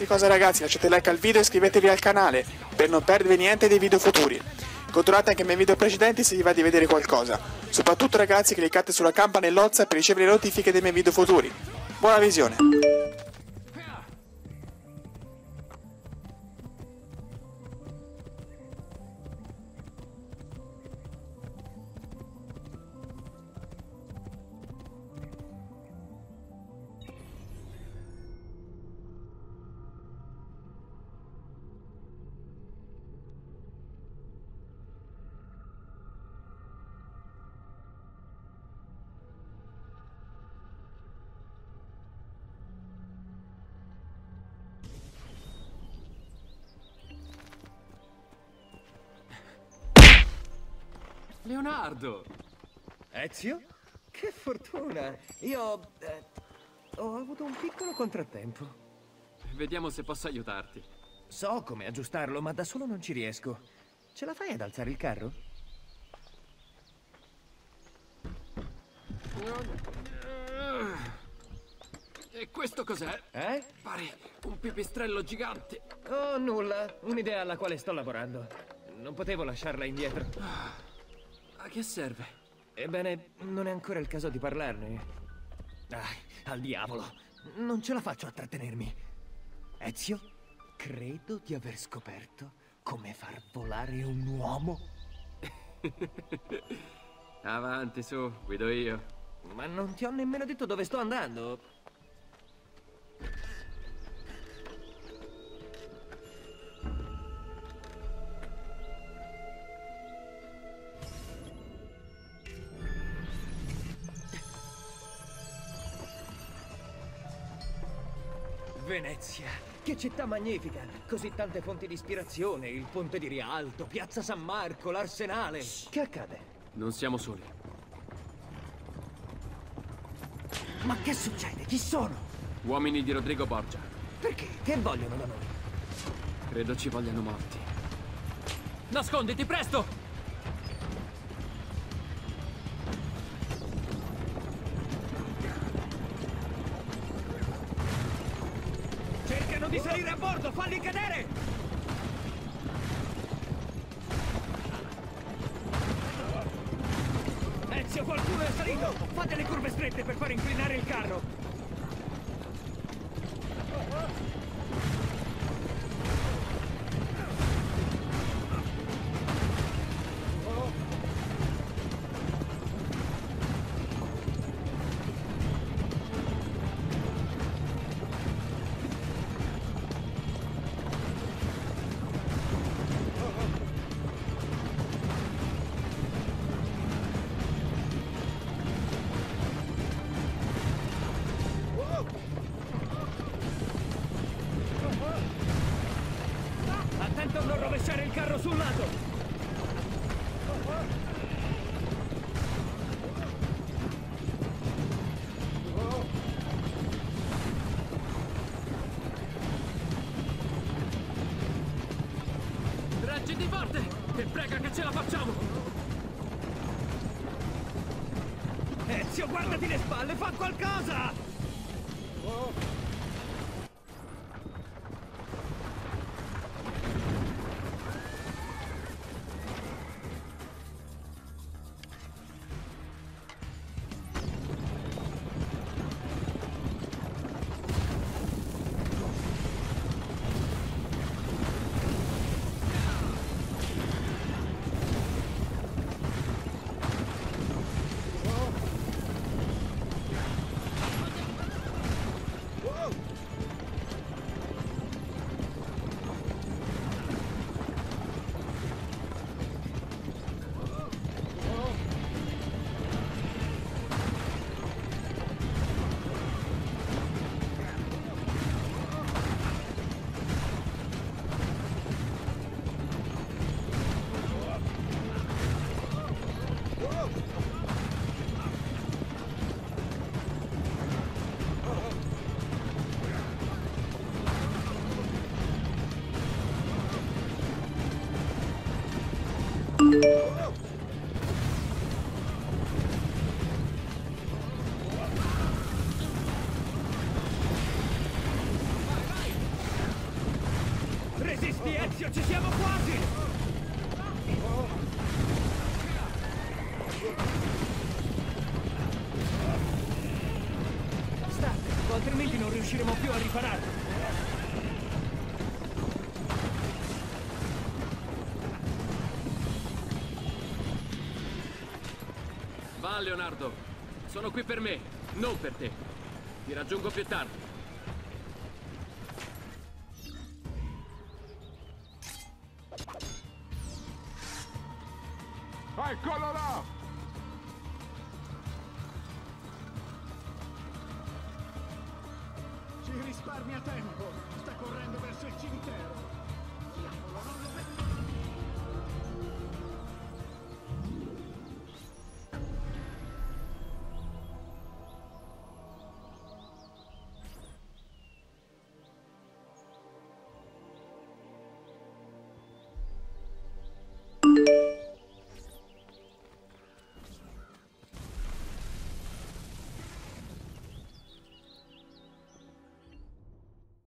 qualsiasi cosa ragazzi, lasciate like al video e iscrivetevi al canale per non perdervi niente dei video futuri. Controllate anche i miei video precedenti se vi va di vedere qualcosa. Soprattutto ragazzi cliccate sulla campanellozza per ricevere le notifiche dei miei video futuri. Buona visione! Leonardo! Ezio? Che fortuna! Io ho avuto un piccolo contrattempo. Vediamo se posso aiutarti. So come aggiustarlo, ma da solo non ci riesco. Ce la fai ad alzare il carro? E questo cos'è? Pare un pipistrello gigante. Oh, nulla. Un'idea alla quale sto lavorando. Non potevo lasciarla indietro. A che serve? Ebbene, non è ancora il caso di parlarne. Dai, al diavolo. Non ce la faccio a trattenermi. Ezio, credo di aver scoperto come far volare un uomo. Avanti, su, guido io. Ma non ti ho nemmeno detto dove sto andando. Venezia, che città magnifica! Così tante fonti di ispirazione, il ponte di Rialto, Piazza San Marco, l'Arsenale. Che accade? Non siamo soli. Ma che succede? Chi sono? Uomini di Rodrigo Borgia. Perché? Che vogliono da noi? Credo ci vogliano morti. Nasconditi, presto! Cercano di salire a bordo, falli cadere! Ezio, qualcuno è salito! Fate le curve strette per far inclinare il carro! Attento a non rovesciare il carro sul lato! Reggiti forte! E prega che ce la facciamo! Ezio, guardati le spalle, fa qualcosa! Va, Leonardo. Sono qui per me, non per te. Ti raggiungo più tardi. Eccolo là! Ci risparmia tempo! Sta correndo verso il cimitero! Diavolo, non lo vedo!